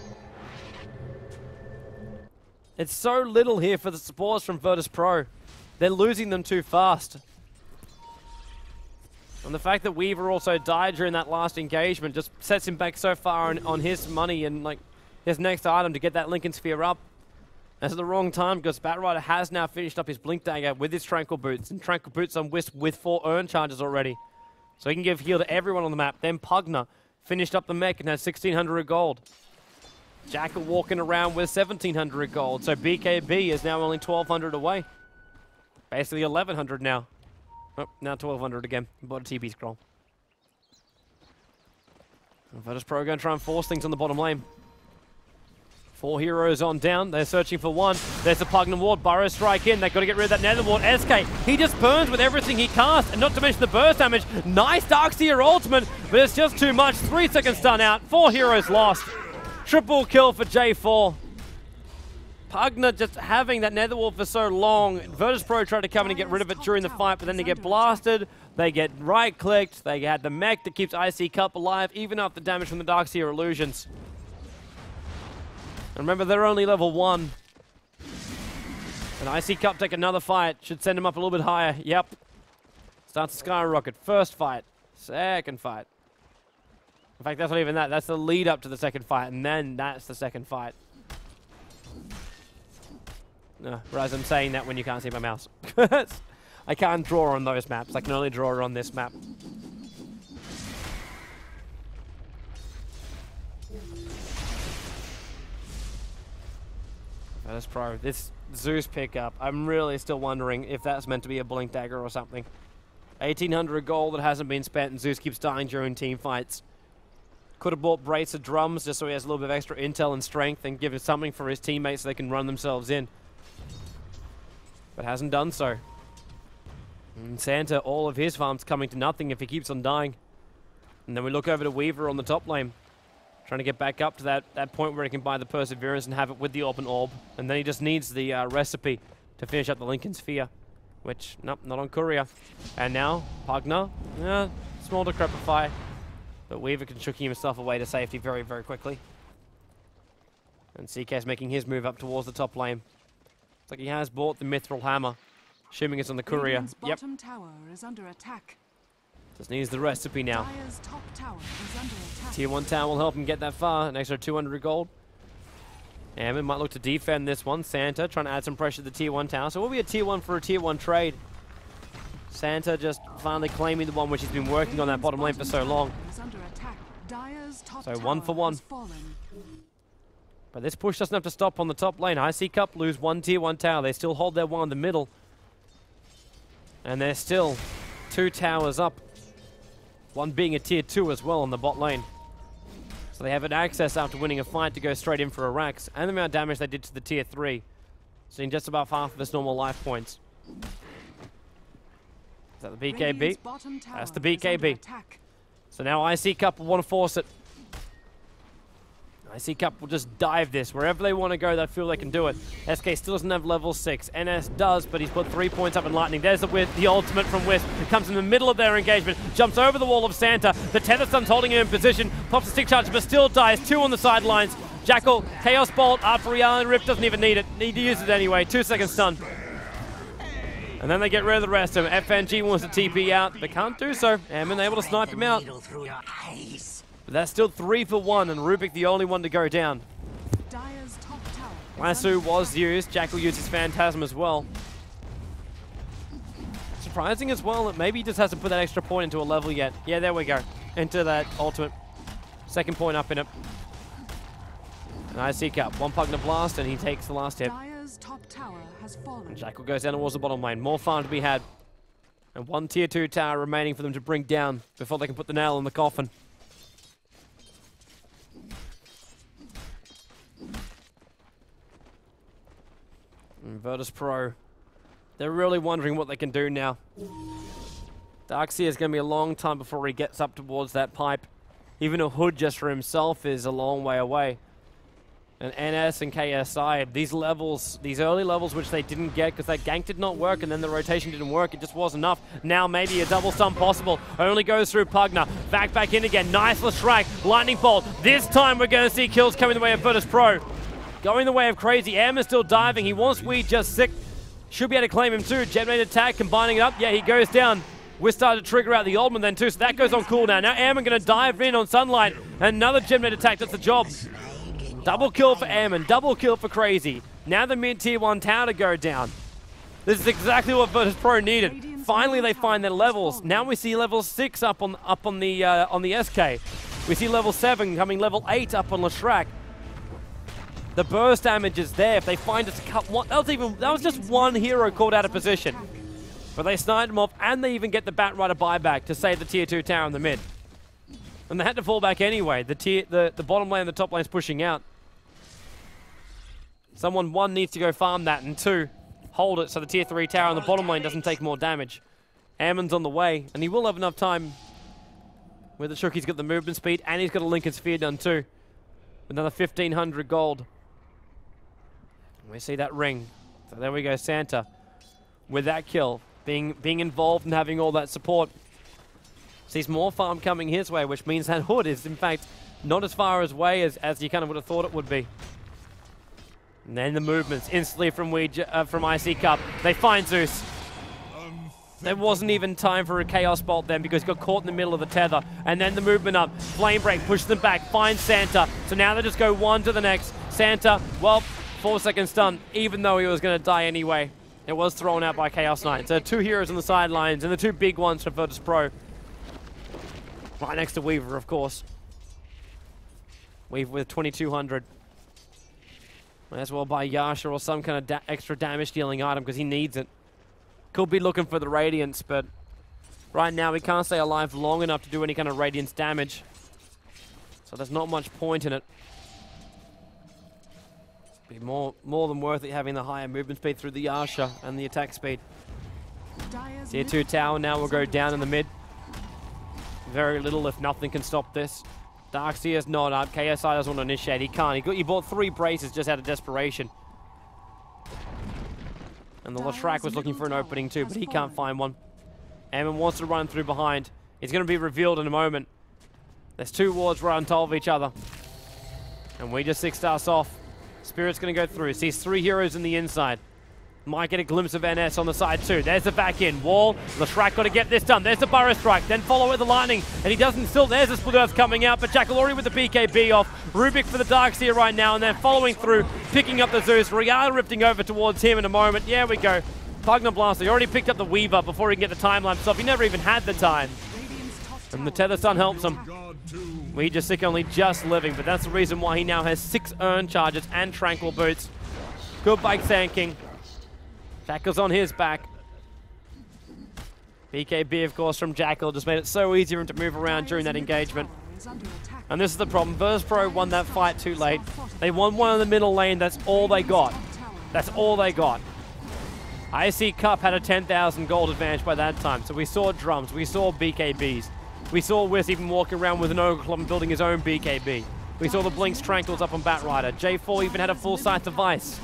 It's so little here for the supports from Virtus Pro. They're losing them too fast. And the fact that Weaver also died during that last engagement just sets him back so far on, on his money and like his next item to get that Lincoln Sphere up. That's at the wrong time because Batrider has now finished up his Blink Dagger with his Tranquil Boots, and Tranquil Boots on Wisp with four Urn Charges already. So he can give heal to everyone on the map. Then Pugna finished up the mech and has sixteen hundred gold. Jackal walking around with seventeen hundred gold. So B K B is now only twelve hundred away. Basically eleven hundred now. Oh, now twelve hundred again. Bought a T P scroll. Virtus Pro going to try and force things on the bottom lane. Four heroes on down. They're searching for one. There's the Pugna ward. Burrow strike in. They've got to get rid of that Nether ward. S K, he just burns with everything he casts, and not to mention the burst damage. Nice Darkseer ultimate, but it's just too much. Three seconds stun out. Four heroes lost. Triple kill for J four. Pugna just having that Nether ward for so long. Virtus Pro tried to come in and get rid of it during the fight, but then they get blasted. They get right-clicked. They had the mech that keeps I C Cup alive, even after the damage from the Darkseer illusions. And remember, they're only level one. And I C Cup take another fight. Should send him up a little bit higher. Yep. Starts to skyrocket. First fight. Second fight. In fact, that's not even that. That's the lead up to the second fight. And then that's the second fight. No, whereas I'm saying that when you can't see my mouse. I can't draw on those maps. I can only draw on this map. Virtus Pro, this Zeus pickup, I'm really still wondering if that's meant to be a Blink Dagger or something. eighteen hundred gold that hasn't been spent, and Zeus keeps dying during team fights. Could have bought Brace of Drums just so he has a little bit of extra intel and strength and give him something for his teammates so they can run themselves in. But hasn't done so. And Santa, all of his farms coming to nothing if he keeps on dying. And then we look over to Weaver on the top lane. Trying to get back up to that, that point where he can buy the Perseverance and have it with the Open Orb. And then he just needs the uh, recipe to finish up the Lincoln Sphere. Which, nope, not on Courier. And now, Pugna, yeah, small Decrepify. But Weaver can chuck himself away to safety very, very quickly. And C K's making his move up towards the top lane. Looks like he has bought the Mithril Hammer. Assuming it's on the Courier. Radiant's Yep. bottom tower is under attack. Just needs the recipe now. Dire's top tower is under attack. Tier one tower will help him get that far. An extra two hundred gold. And we might look to defend this one. Santa trying to add some pressure to the tier one tower. So it will be a tier one for a tier one trade. Santa just finally claiming the one which he's been working on that bottom lane for so long. Is under attack. Dire's top So tower one for one. has fallen. But this push doesn't have to stop on the top lane. I C Cup lose one tier one tower. They still hold their one in the middle. And they're still two towers up. One being a tier two as well on the bot lane. So they have an access after winning a fight to go straight in for a Rax. And the amount of damage they did to the tier three. Seeing just about half of his normal life points. Is that the B K B? Radiant's bottom tower That's the B K is B. under attack. So now I C Cup will want to force it. I C Cup will just dive this. Wherever they want to go, they feel they can do it. S K still doesn't have level six. N S does, but he's put three points up in Lightning. There's the, with the ultimate from Wisp. It comes in the middle of their engagement. Jumps over the wall of Santa. The Tether Stun's holding him in position. Pops the stick charge, but still dies. Two on the sidelines. Jackal, Chaos Bolt after Reality Rift doesn't even need it. Need to use it anyway. Two seconds stun. And then they get rid of the rest of them. F N G wants to T P out, but can't do so. Ammon able to snipe him out. But that's still three for one, and Rubik the only one to go down. Dire's top tower is Lasso under was attack. used. Jackal uses Phantasm as well. Surprising as well that maybe he just hasn't put that extra point into a level yet. Yeah, there we go. Into that ultimate. Second point up in it. An I C Cup. One Pugna Blast, and he takes the last hit. Dire's top tower has fallen. Jackal goes down towards the bottom lane. More farm to be had. And one tier two tower remaining for them to bring down before they can put the nail in the coffin. And Virtus Pro, they're really wondering what they can do now. Darkseer is going to be a long time before he gets up towards that pipe. Even a Hood just for himself is a long way away. And N S and K S I, these levels, these early levels which they didn't get because that gank did not work and then the rotation didn't work, it just wasn't enough. Now maybe a double stun possible, only goes through Pugna. Back back in again, nice Leshrac, Lightning Bolt. This time we're going to see kills coming the way of Virtus Pro. Going the way of Crazy, Am is still diving, he wants Weed just sick. Should be able to claim him too, Generated attack, combining it up, yeah he goes down. We're starting to trigger out the Oldman then too, so that goes on cooldown. Now Ammon going to dive in on Sunlight. Another Generated attack, that's the job. Double kill for Ammon, double kill for Crazy. Now the mid-tier one tower to go down. This is exactly what Virtus Pro needed. Finally they find their levels. Now we see level six up on up on the uh, on the S K. We see level seven coming level eight up on Leshrac. The burst damage is there. If they find us cut one, that was even that was just one hero called out of position. But they sniped him off, and they even get the Batrider buyback to save the tier two tower in the mid. And they had to fall back anyway. The tier, the, the bottom lane and the top lane is pushing out. Someone, one, needs to go farm that, and two, hold it so the tier three tower on the bottom lane doesn't take more damage. Ammon's on the way, and he will have enough time with the Shook. He's got the movement speed, and he's got a Lincoln Sphere done too. Another fifteen hundred gold. We see that ring. So there we go, Santa. With that kill, being being involved and having all that support. Sees more farm coming his way, which means that Hood is, in fact, not as far away as, as you kind of would have thought it would be. And then the movements instantly from Weed, uh, from I C Cup. They find Zeus. There wasn't even time for a Chaos Bolt then because he got caught in the middle of the tether. And then the movement up. Flame Break pushes them back. Finds Santa. So now they just go one to the next. Santa, well, four second stun, even though he was going to die anyway. It was thrown out by Chaos Knight. So two heroes on the sidelines and the two big ones for Virtus Pro. Right next to Weaver, of course. Weaver with twenty-two hundred. Might as well buy Yasha or some kind of da extra damage dealing item because he needs it. Could be looking for the Radiance, but right now we can't stay alive long enough to do any kind of Radiance damage. So there's not much point in it. Be more, more than worth it having the higher movement speed through the Yasha and the attack speed. Tier two tower now will go down in the mid. Very little, if nothing, can stop this. Darkseer's not up. K S I doesn't want to initiate. He can't. He, got, he bought three braces just out of desperation. And the Leshrac was looking for an opening too, but he can't find one. Ammon wants to run through behind. He's going to be revealed in a moment. There's two wards right on top of each other. And we just six stars off. Spirit's going to go through. Sees three heroes in the inside. Might get a glimpse of N S on the side too. There's the back end. Wall. Leshrac got to get this done. There's the Burrow Strike. Then follow with the Lightning. And he doesn't still. There's the Split Earth coming out. But Jackal already with the B K B off. Rubik for the Darkseer right now. And then following through. Picking up the Zeus. Rial rifting over towards him in a moment. Yeah, we go. Pugna Blast. He already picked up the Weaver before he can get the time lapse off. He never even had the time. And the Tether Stun helps him. We just sick only just living. But that's the reason why he now has six Urn Charges and Tranquil Boots. Good bike Sand King. Jackal's on his back. B K B, of course, from Jackal just made it so easy for him to move around during that engagement. And this is the problem. Virtus Pro won that fight too late. They won one in the middle lane. That's all they got. That's all they got. I C Cup had a ten thousand gold advantage by that time. So we saw drums. We saw B K Bs. We saw Wiz even walking around with an Ogre Club and building his own B K B. We saw the Blinks Tranquils up on Batrider. J four even had a full sight device.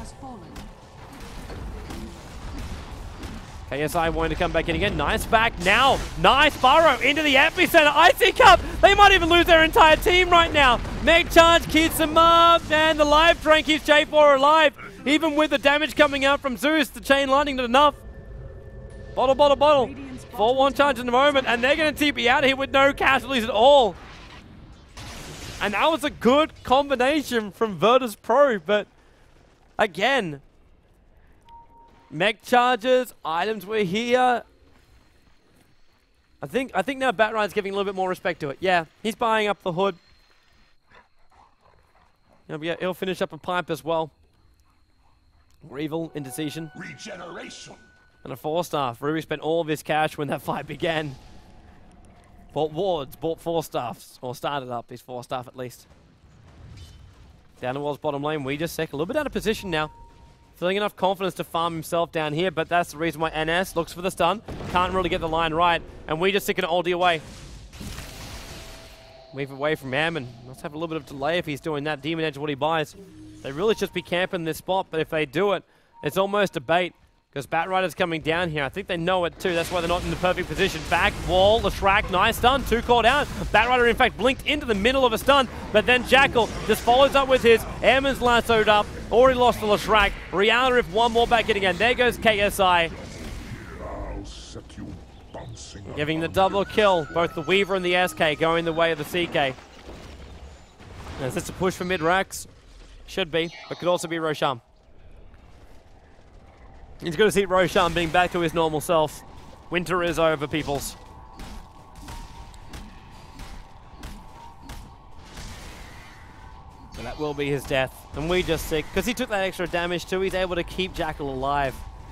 K S I wanting to come back in again. Nice back now. Nice Burrow into the epicenter. I C Cup. They might even lose their entire team right now. Meg Charge keeps them up. And the live train keeps J four alive. Even with the damage coming out from Zeus, the chain lightning did enough. Bottle, bottle, bottle. four one charge in the moment. And they're going to T P out here with no casualties at all. And that was a good combination from Virtus Pro. But again, mech charges, items were here. I think I think now Batrider's giving a little bit more respect to it. Yeah, he's buying up the Hood. He'll, be, he'll finish up a pipe as well. Evil, Indecision. Regeneration. And a four star. Ruby spent all of his cash when that fight began. Bought wards, bought four staffs, or started up his four staff at least. Down towards bottom lane, we just sick. A little bit out of position now. Feeling enough confidence to farm himself down here, but that's the reason why N S looks for the stun. Can't really get the line right, and we just sick an oldie away. Move away from Ammon. Must have a little bit of delay if he's doing that. Demon Edge what he buys. They really should be camping this spot, but if they do it, it's almost a bait. Because Batrider's coming down here. I think they know it too. That's why they're not in the perfect position. Back, wall, Leshrac, nice stun. Two called out. Batrider, in fact, blinked into the middle of a stun. But then Jackal just follows up with his. Ammon's lassoed up. Already lost to Leshrac. Reality if one more back in again. There goes K S I. I'll set you bouncing Giving the double kill. Both the Weaver and the S K going the way of the C K. Is this a push for mid-Rax? Should be, but could also be Roshan. He's going to see Roshan being back to his normal self. Winter is over, peoples. So that will be his death. And we just sick. Because he took that extra damage too, he's able to keep Jackal alive.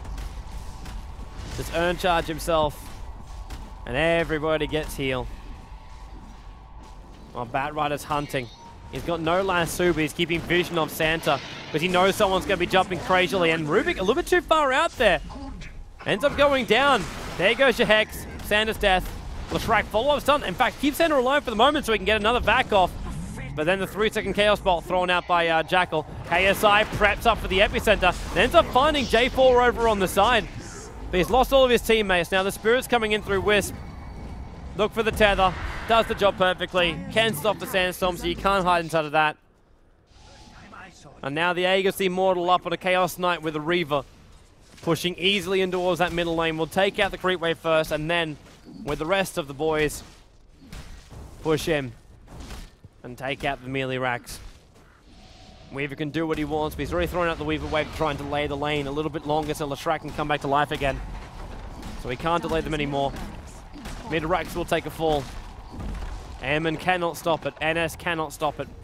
Just earn charge himself. And everybody gets healed. While Batrider's hunting. He's got no lasso, but he's keeping vision of Santa because he knows someone's going to be jumping crazily. And Rubik a little bit too far out there. Ends up going down. There goes your Hex. Santa's death. Leshrac follow-up stun. In fact, keep Santa alive for the moment so he can get another vac off. But then the three-second Chaos Bolt thrown out by uh, Jackal. K S I preps up for the epicenter. And ends up finding J four over on the side. But he's lost all of his teammates. Now the Spirit's coming in through Wisp. Look for the tether. Does the job perfectly. Can stop the Sandstorm, so you can't hide inside of that. And now the Aegis Immortal up on a Chaos Knight with a Reaver. Pushing easily in towards that middle lane. We'll take out the creep wave first, and then, with the rest of the boys, push in and take out the melee racks. Weaver can do what he wants, but he's already thrown out the Weaver wave to try and delay the lane a little bit longer so Leshrac can come back to life again. So he can't delay them anymore. Mid-Rax will take a fall. Ammon cannot stop it. N S cannot stop it.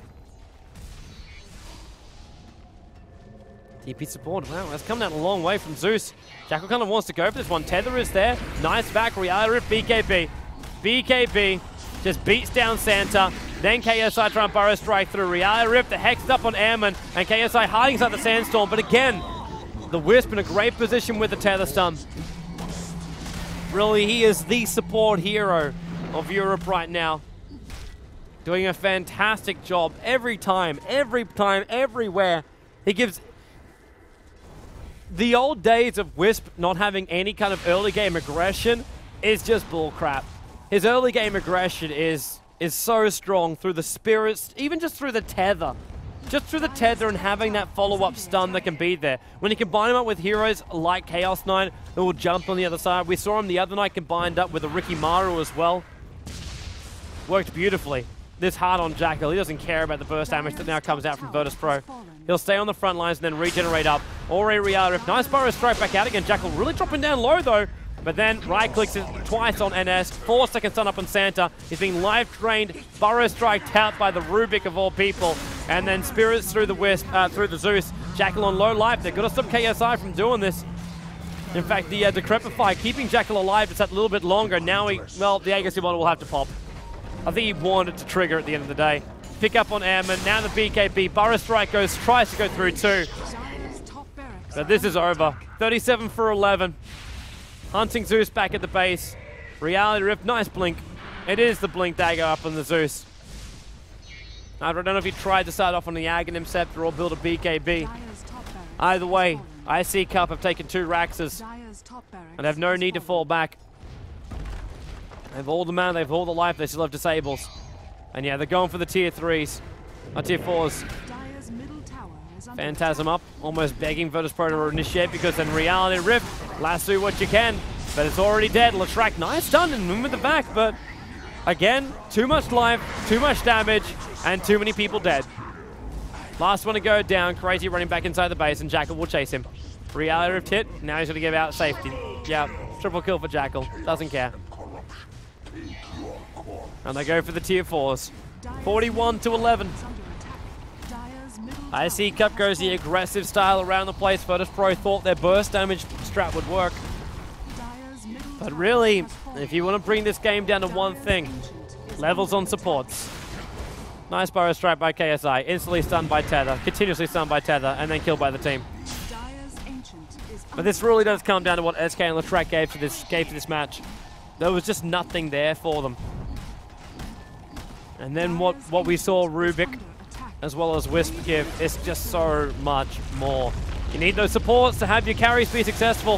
T P support. Wow, that's coming out a long way from Zeus. Jackal kind of wants to go for this one. Tether is there. Nice back. Reality Rift B K B. B K B just beats down Santa. Then K S I try and burrow strike through. Reality Rift. The Hex up on Ammon. And K S I hiding inside the Sandstorm. But again, the Wisp in a great position with the Tether stun. Really, he is the support hero of Europe right now. Doing a fantastic job every time, every time, everywhere. He gives... The old days of Wisp not having any kind of early game aggression is just bullcrap. His early game aggression is, is so strong through the spirits, even just through the tether. Just through the tether and having that follow-up stun that can be there. When you combine him up with heroes like Chaos Knight, who will jump on the other side. We saw him the other night combined up with a Ricky Maru as well. Worked beautifully. This hard on Jackal. He doesn't care about the burst damage that now comes out from Virtus Pro. He'll stay on the front lines and then regenerate up. Already Reality Rift. Nice burrow strike back out again. Jackal really dropping down low though. But then right-clicks it twice on N S. Four second stun up on Santa. He's being life-drained, burrow striked out by the Rubik of all people. And then Spirits through the Wisp, uh, through the Zeus. Jackal on low life. They've got to stop K S I from doing this. In fact, the uh, Decrepify keeping Jackal alive just that little bit longer. Now he, well, the Aegis Immortal will have to pop. I think he wanted to trigger at the end of the day. Pick up on Ammon. Now the B K B. Burrow strike goes, tries to go through too. But this is over. thirty-seven for eleven. Hunting Zeus back at the base. Reality Rift, nice blink. It is the blink dagger up on the Zeus. I don't know if he tried to start off on the Aghanim Scepter or build a B K B. Either way, I C Cup have taken two Raxes and have no need to fall back. They have all the mana, they have all the life, they still have disables. And yeah, they're going for the tier threes, or tier fours. Phantasm up, almost begging Virtus Pro to initiate because then Reality Rift, lasso what you can, but it's already dead. Leshrac, nice stun and move with the back, but again, too much life, too much damage, and too many people dead. Last one to go down, Crazy running back inside the base, and Jackal will chase him. Reality Rift hit, now he's going to give out safety. Yeah, triple kill for Jackal, doesn't care. And they go for the tier fours. forty-one to eleven. I see Cup goes the aggressive style around the place. Virtus Pro thought their burst damage strat would work. But really, if you want to bring this game down to one thing, levels on supports. Nice burrow strike by K S I, instantly stunned by Tether, continuously stunned by Tether, and then killed by the team. But this really does come down to what S K and Latrak gave to this gave to this match. There was just nothing there for them. And then what, what we saw Rubik as well as Wisp give is just so much more. You need those supports to have your carries be successful.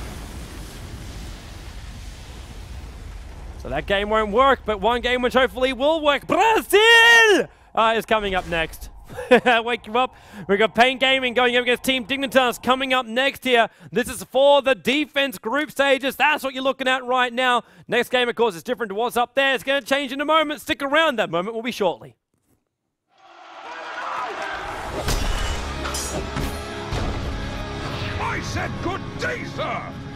So that game won't work, but one game which hopefully will work. Brazil uh, is coming up next. Wake you up. We've got Pain Gaming going up against Team Dignitas coming up next here. This is for the defense group stages. That's what you're looking at right now. Next game, of course, is different to what's up there. It's going to change in a moment. Stick around. That moment will be shortly. I said good day, sir!